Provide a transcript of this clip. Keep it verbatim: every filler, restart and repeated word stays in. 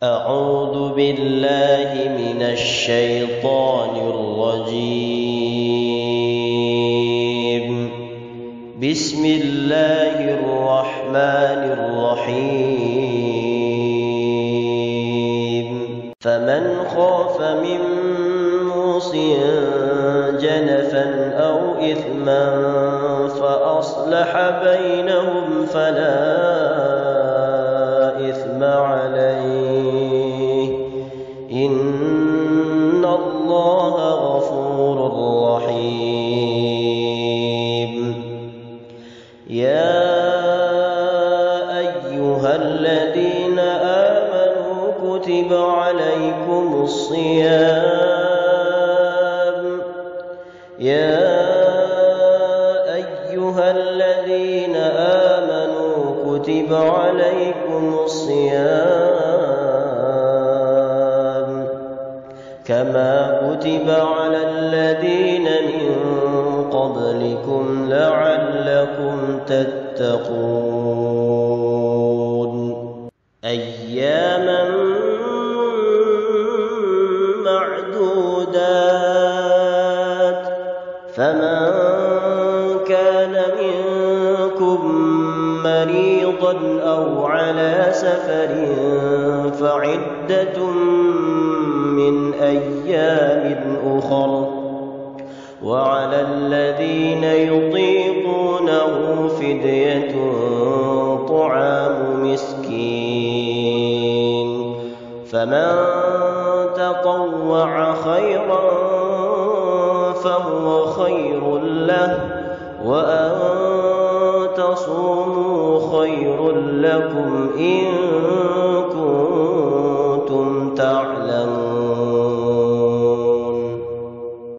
أعوذ بالله من الشيطان الرجيم. بسم الله الرحمن الرحيم. فمن خاف من موصٍ جنفا أو إثما فأصلح بينهم فلا إثم عليه، إن الله غفور رحيم. يا أيها الذين آمنوا كتب عليكم الصيام يا أيها الذين آمنوا كتب عليكم الصيام كما كتب على الذين من قبلكم لعلكم تتقون. أياما معدودات، فمن كان منكم مريضا أو على سفر فعدة من أيام أخر، وعلى الذين يطيقونه فدية طعام مسكين، فمن تطوع خيرا فهو خير له، وأن تصوموا خير لكم إن